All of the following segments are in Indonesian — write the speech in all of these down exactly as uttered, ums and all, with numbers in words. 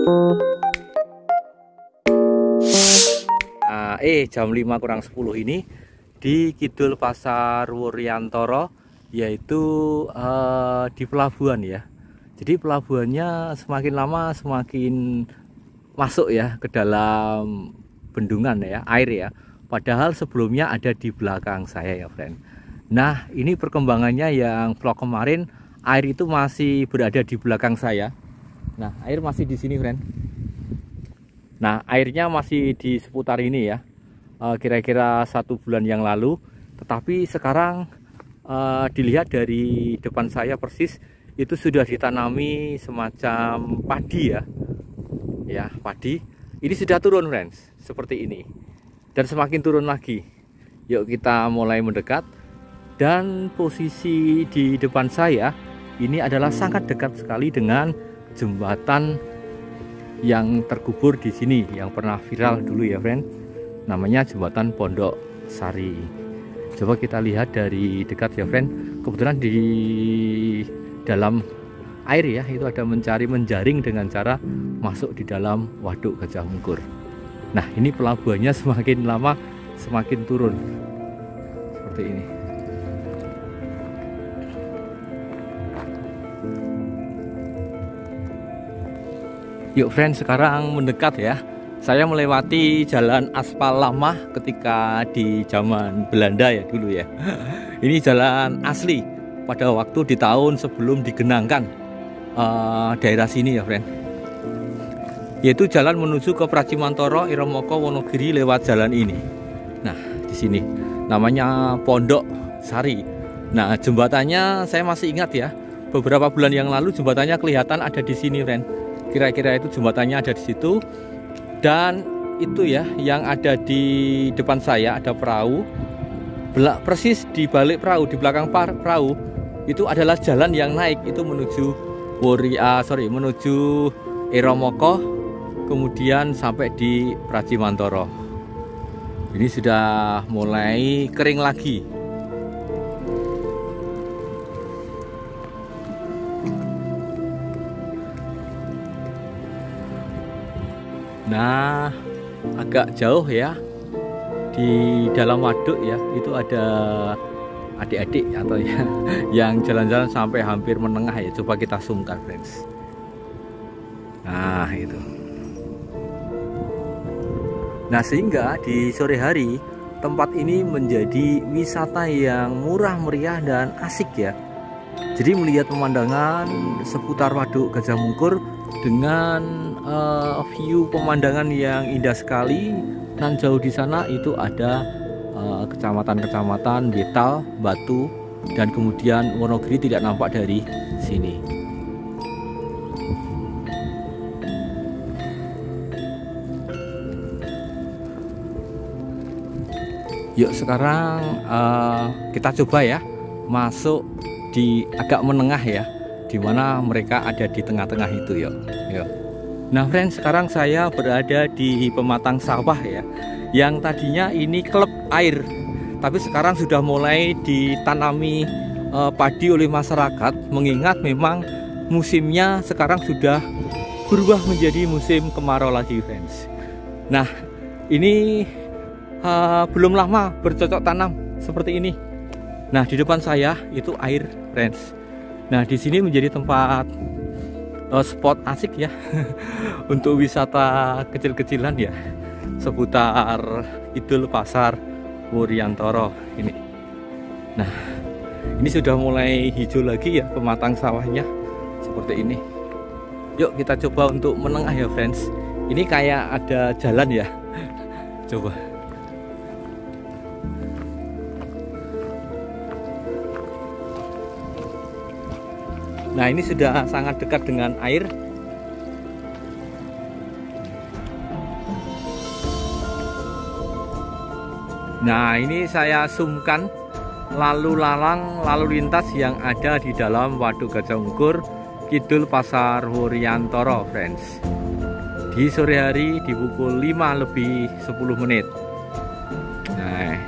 Nah, eh jam lima kurang sepuluh ini di Kidul Pasar Wuryantoro, yaitu uh, di pelabuhan ya. Jadi pelabuhannya semakin lama semakin masuk ya ke dalam bendungan ya, air ya. Padahal sebelumnya ada di belakang saya ya, friend. Nah, ini perkembangannya yang vlog kemarin, air itu masih berada di belakang saya. Nah, air masih di sini, friend. Nah, airnya masih di seputar ini ya. Kira-kira satu bulan yang lalu. Tetapi sekarang uh, dilihat dari depan saya persis, itu sudah ditanami semacam padi ya. Ya, padi. Ini sudah turun, friends, seperti ini. Dan semakin turun lagi. Yuk kita mulai mendekat. Dan posisi di depan saya ini adalah sangat dekat sekali dengan jembatan yang terkubur di sini, yang pernah viral dulu ya, friend. Namanya jembatan Pondok Sari. Coba kita lihat dari dekat ya, friend. Kebetulan di dalam air ya, itu ada mencari menjaring dengan cara masuk di dalam waduk Gajah Mungkur. Nah, ini pelabuhannya semakin lama semakin turun seperti ini. Yuk, friend, sekarang mendekat ya. Saya melewati jalan aspal lama ketika di zaman Belanda ya dulu ya. Ini jalan asli pada waktu di tahun sebelum digenangkan uh, daerah sini ya, friend. Yaitu jalan menuju ke Pracimantoro, Iromoko, Wonogiri lewat jalan ini. Nah, di sini namanya Pondok Sari. Nah, jembatannya saya masih ingat ya. Beberapa bulan yang lalu jembatannya kelihatan ada di sini, friend. Kira-kira itu jembatannya ada di situ. Dan itu ya yang ada di depan saya ada perahu. Belak persis di balik perahu, di belakang perahu itu adalah jalan yang naik, itu menuju Wuria, sorry menuju Iromoko, kemudian sampai di Pracimantoro. Ini sudah mulai kering lagi. Nah, agak jauh ya di dalam waduk ya, itu ada adik-adik atau ya yang jalan-jalan sampai hampir menengah ya. Coba kita zoomkan, friends. Nah, itu. Nah, sehingga di sore hari tempat ini menjadi wisata yang murah meriah dan asik ya. Jadi melihat pemandangan seputar waduk Gajah Mungkur dengan uh, view pemandangan yang indah sekali. Dan jauh di sana itu ada kecamatan-kecamatan uh, Betal, Batu, dan kemudian Wonogiri tidak nampak dari sini. Yuk sekarang uh, kita coba ya masuk di agak menengah ya, dimana mereka ada di tengah-tengah itu. Yuk, yuk. Nah, friends, sekarang saya berada di pematang sawah ya, yang tadinya ini klub air, tapi sekarang sudah mulai ditanami uh, padi oleh masyarakat, mengingat memang musimnya sekarang sudah berubah menjadi musim kemarau lagi, friends. Nah, ini uh, belum lama bercocok tanam seperti ini. Nah, di depan saya itu air, friends. Nah, di sini menjadi tempat uh, spot asik ya untuk wisata kecil-kecilan ya, seputar Kidul Pasar Wuryantoro ini. Nah, ini sudah mulai hijau lagi ya pematang sawahnya seperti ini. Yuk kita coba untuk menengah ya, friends. Ini kayak ada jalan ya. Coba. Nah, ini sudah sangat dekat dengan air. Nah, ini saya zoomkan lalu lalang lalu lintas yang ada di dalam waduk Gajah Mungkur Kidul Pasar Wuryantoro, friends. Di sore hari di pukul lima lebih sepuluh menit. Nah,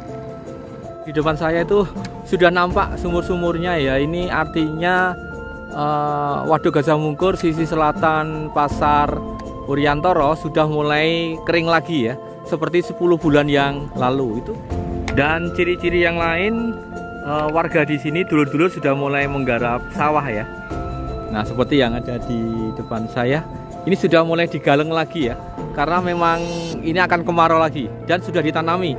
di depan saya itu sudah nampak sumur-sumurnya ya. Ini artinya uh, Waduk Gajah Mungkur sisi selatan Pasar Wuryantoro sudah mulai kering lagi ya, seperti sepuluh bulan yang lalu itu. Dan ciri-ciri yang lain, uh, warga di sini dulur-dulur sudah mulai menggarap sawah ya. Nah, seperti yang ada di depan saya, ini sudah mulai digaleng lagi ya, karena memang ini akan kemarau lagi dan sudah ditanami.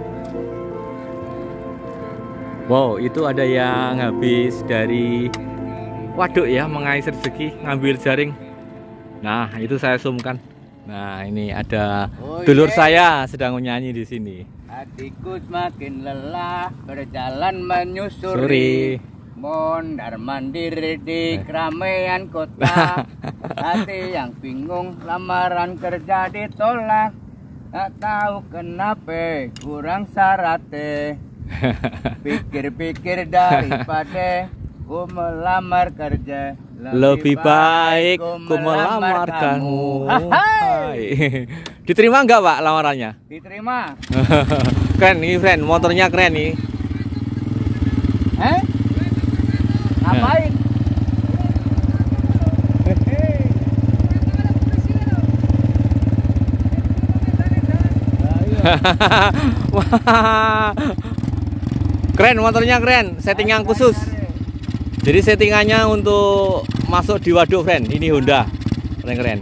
Wow, itu ada yang habis dari waduk ya, mengais rezeki, ngambil jaring. Nah, itu saya zoomkan. Nah, ini ada oh, dulur yeah. saya sedang menyanyi di sini. Hatiku semakin lelah berjalan menyusuri, mondar mandir di keramaian kota. Hati yang bingung lamaran kerja ditolak, tak tahu kenapa kurang syaratnya. Pikir-pikir daripada ku melamar kerja, lebih, lebih baik ku melamar kamu. Diterima enggak Pak lamarannya? Diterima. Keren nih friend, motornya keren nih. Eh? Ngapain? Wah, keren motornya, keren, settingan khusus. Jadi settingannya untuk masuk di waduk friend. Ini Honda, keren-keren.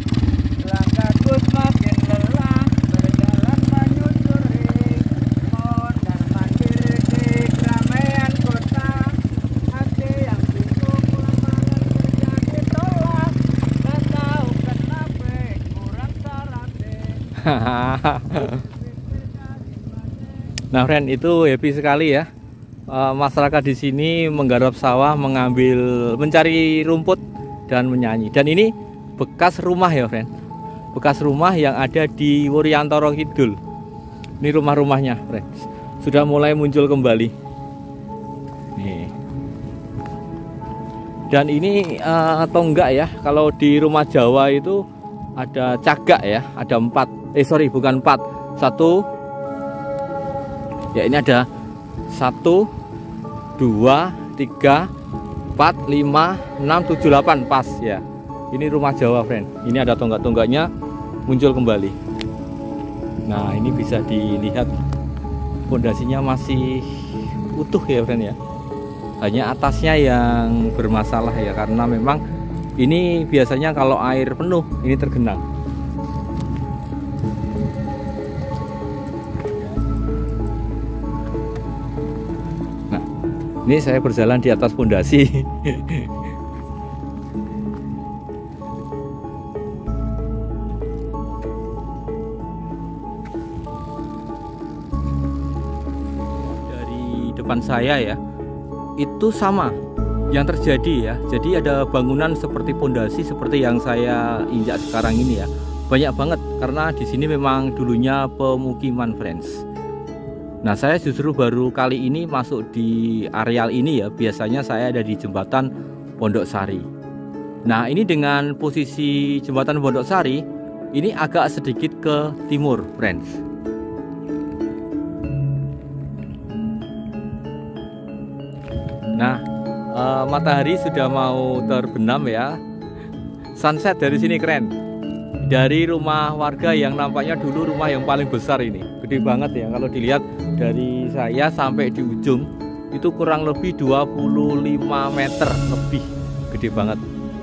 Nah friend, itu happy sekali ya. E, masyarakat di sini menggarap sawah, mengambil, mencari rumput dan menyanyi. Dan ini bekas rumah ya friend, bekas rumah yang ada di Wuryantoro Kidul. Ini rumah-rumahnya friend, sudah mulai muncul kembali. Nih. Dan ini e, tonggak ya. Kalau di rumah Jawa itu ada cagak ya, ada empat. Eh sorry, bukan empat, satu. Ya ini ada satu, dua, tiga, empat, lima, enam, tujuh, delapan, pas ya. Ini rumah Jawa friend. Ini ada tonggak-tonggaknya muncul kembali. Nah ini bisa dilihat pondasinya masih utuh ya friend ya. Hanya atasnya yang bermasalah ya, karena memang ini biasanya kalau air penuh ini tergenang. Ini saya berjalan di atas pondasi. Dari depan saya ya, itu sama yang terjadi ya. Jadi ada bangunan seperti pondasi seperti yang saya injak sekarang ini ya. Banyak banget karena di sini memang dulunya pemukiman friends. Nah saya justru baru kali ini masuk di areal ini ya. Biasanya saya ada di jembatan Pondok Sari. Nah ini dengan posisi jembatan Pondok Sari ini agak sedikit ke timur friends. Nah eh, matahari sudah mau terbenam ya. Sunset dari sini keren. Dari rumah warga yang nampaknya dulu rumah yang paling besar ini, gede banget ya. Kalau dilihat dari saya sampai di ujung itu kurang lebih dua puluh lima meter lebih, gede banget.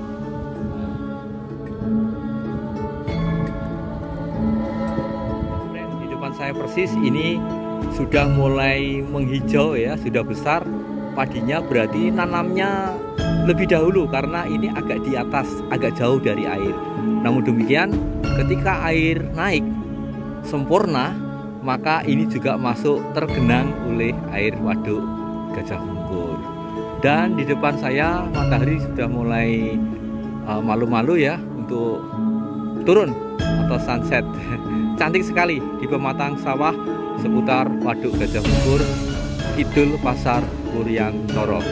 Di depan saya persis ini sudah mulai menghijau ya, sudah besar padinya, berarti nanamnya lebih dahulu karena ini agak di atas, agak jauh dari air. Namun demikian, ketika air naik sempurna, maka ini juga masuk tergenang oleh air waduk Gajah Mungkur. Dan di depan saya matahari sudah mulai malu-malu uh, ya untuk turun atau sunset. Cantik sekali di pematang sawah seputar waduk Gajah Mungkur, Kidul Pasar Wuryantoro.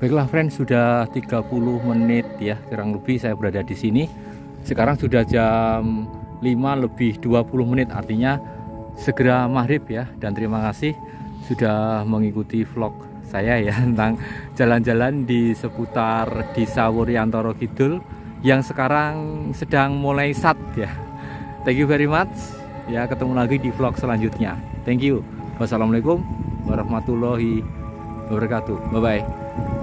Baiklah friends, sudah tiga puluh menit ya kurang lebih saya berada di sini. Sekarang sudah jam lima lebih dua puluh menit, artinya segera maghrib ya. Dan terima kasih sudah mengikuti vlog saya ya tentang jalan-jalan di seputar Desa Wuryantoro Kidul yang sekarang sedang mulai sat ya. Thank you very much ya, ketemu lagi di vlog selanjutnya. Thank you. Wassalamualaikum warahmatullahi wabarakatuh. Bye bye.